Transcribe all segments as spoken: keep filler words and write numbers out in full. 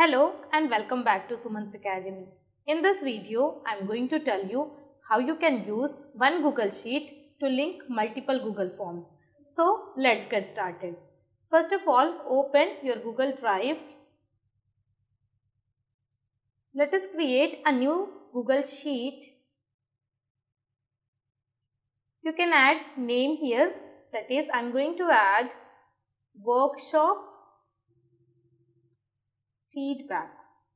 Hello and welcome back to Sumansacademy. In this video, I am going to tell you how you can use one Google Sheet to link multiple Google Forms. So let's get started. First of all, open your Google Drive. Let us create a new Google Sheet. You can add name here, that is I am going to add workshop feedback.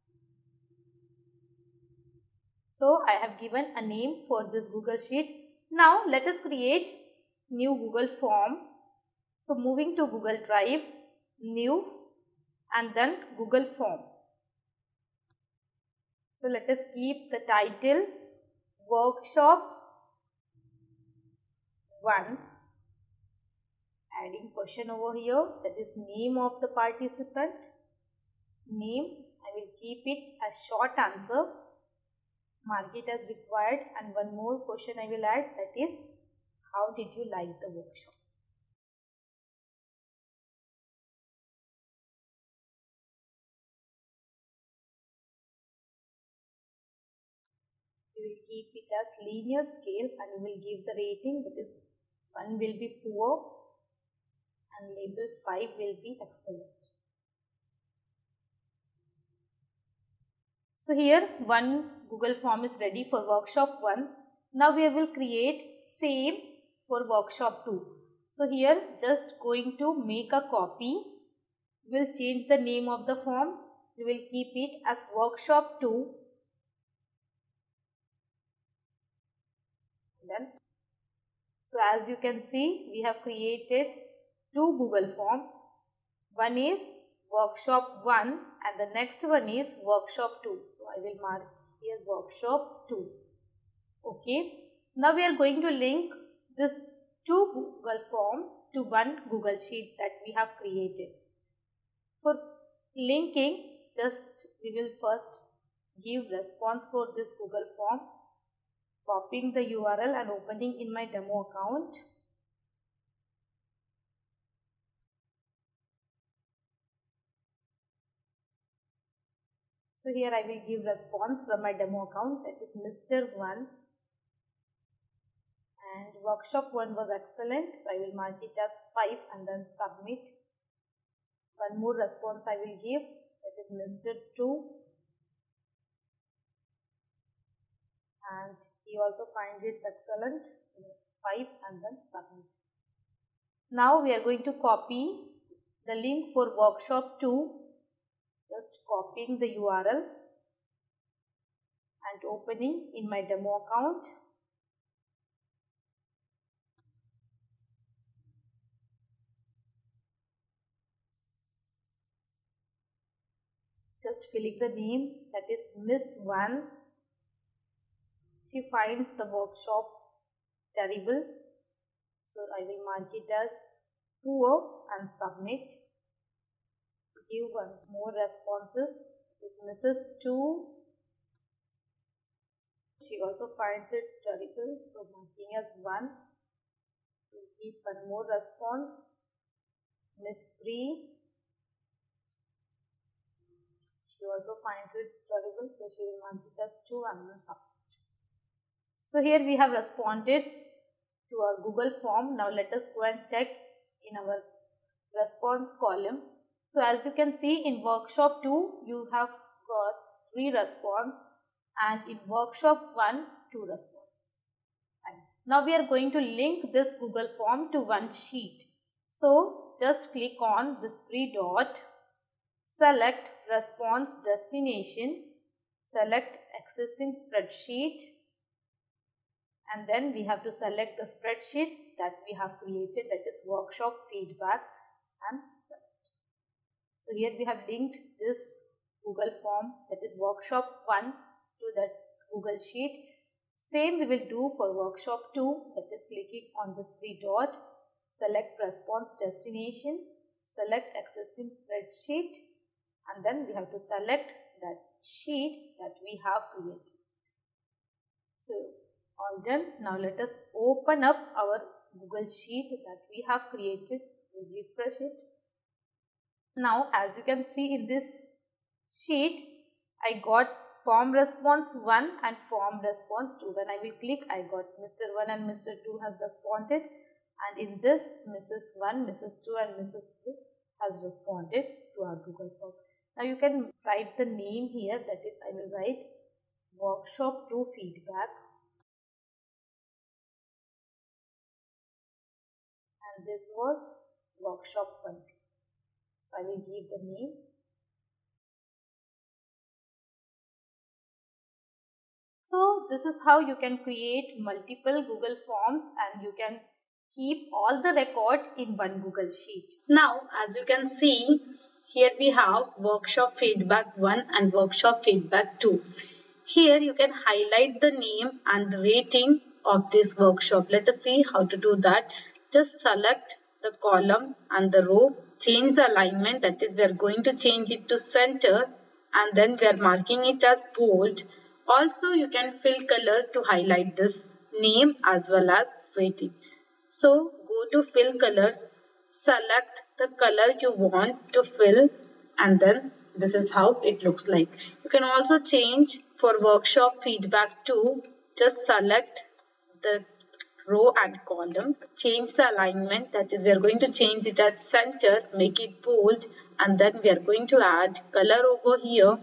So I have given a name for this Google Sheet. Now let us create new Google form. So moving to Google Drive, new, and then Google Form. So let us keep the title workshop one. Adding question over here, that is name of the participant. Name, I will keep it as short answer. Mark it as required, and one more question I will add, that is how did you like the workshop. You will keep it as linear scale and you will give the rating, that is one will be poor and label five will be excellent. So here one Google form is ready for workshop one. Now we will create same for workshop two. So here just going to make a copy. We will change the name of the form. We will keep it as workshop two. Then, so as you can see, we have created two Google form. One is workshop one and the next one is workshop two. So I will mark here workshop two. Okay. Now we are going to link this two Google form to one Google Sheet that we have created. For linking, just we will first give response for this Google form, copying the U R L and opening in my demo account. So here I will give response from my demo account, that is Mister one, and workshop one was excellent, so I will mark it as five and then submit. One more response I will give, that is Mister two, and he also finds it excellent, so five and then submit. Now we are going to copy the link for workshop two. Just copying the U R L and opening in my demo account. Just filling the name, that is Miss one. She finds the workshop terrible, so I will mark it as poor and submit. Give one more responses. This Missus two, she also finds it terrible, so marking as one. We'll keep one more response. Miss three, she also finds it terrible, so she will mark it as two and then submit. So here we have responded to our Google form. Now let us go and check in our response column. So as you can see, in workshop two you have got three response and in workshop one two response. And now we are going to link this Google form to one sheet. So just click on this three dot, select response destination, select existing spreadsheet, and then we have to select the spreadsheet that we have created, that is workshop feedback, and select. So here we have linked this Google form, that is workshop one, to that Google Sheet. Same we will do for workshop two, that is clicking on this three dot, select response destination, select existing spreadsheet, and then we have to select that sheet that we have created. So all done. Now let us open up our Google Sheet that we have created. We'll refresh it. Now as you can see in this sheet, I got form response one and form response two. When I will click, I got Mister one and Mister two has responded, and in this Missus one, Missus two and Missus three has responded to our Google form. Now you can write the name here, that is I will write workshop two feedback, and this was workshop one. So I will give the name. So this is how you can create multiple Google Forms and you can keep all the record in one Google Sheet. Now, as you can see, here we have workshop feedback one and workshop feedback two. Here you can highlight the name and rating of this workshop. Let us see how to do that. Just select the column and the row, change the alignment, that is we are going to change it to center, and then we are marking it as bold. Also you can fill color to highlight this name as well as rating. So go to fill colors, select the color you want to fill, and then this is how it looks like. You can also change for workshop feedback two. Just select the row and column, change the alignment, that is we are going to change it at center, make it bold, and then we are going to add color over here.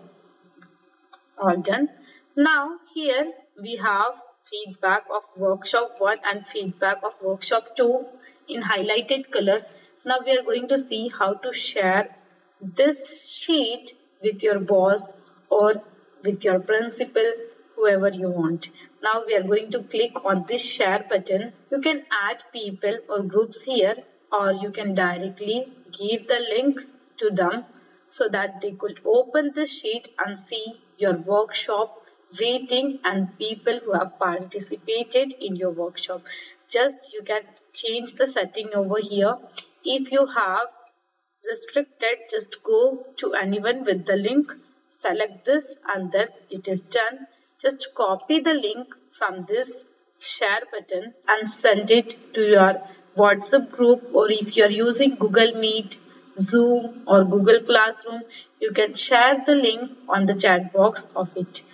All done. Now here we have feedback of workshop one and feedback of workshop two in highlighted color. Now we are going to see how to share this sheet with your boss or with your principal, whoever you want. Now we are going to click on this share button. You can add people or groups here, or you can directly give the link to them so that they could open the sheet and see your workshop rating and people who have participated in your workshop. Just you can change the setting over here. If you have restricted, just go to anyone with the link, select this, and then it is done. Just copy the link from this share button and send it to your WhatsApp group, or if you are using Google Meet, Zoom or Google Classroom, you can share the link on the chat box of it.